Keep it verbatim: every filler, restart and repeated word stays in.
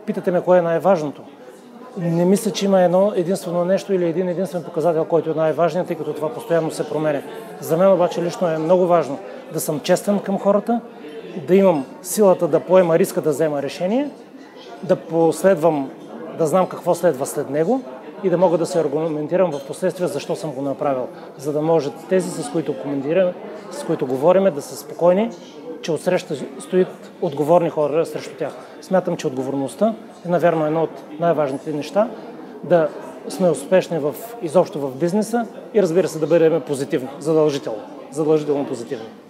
Питате ме кое е най-важното. Не мисля, че има едно единствено нещо или един единствен показател, който е най-важният, тъй като това постоянно се променя. За мен обаче лично е много важно да съм честен към хората, да имам силата да поема риска да взема решение, да последвам, да знам какво следва след него и да мога да се аргументирам в последствие защо съм го направил. За да може тези, с които коментираме, с които говориме, да са спокойни, че отсреща стоят отговорни хора срещу тях. Смятам, че отговорността е, навярно, едно от най-важните неща, да сме успешни в, изобщо в бизнеса и, разбира се, да бъдем позитивни, задължително, задължително позитивни.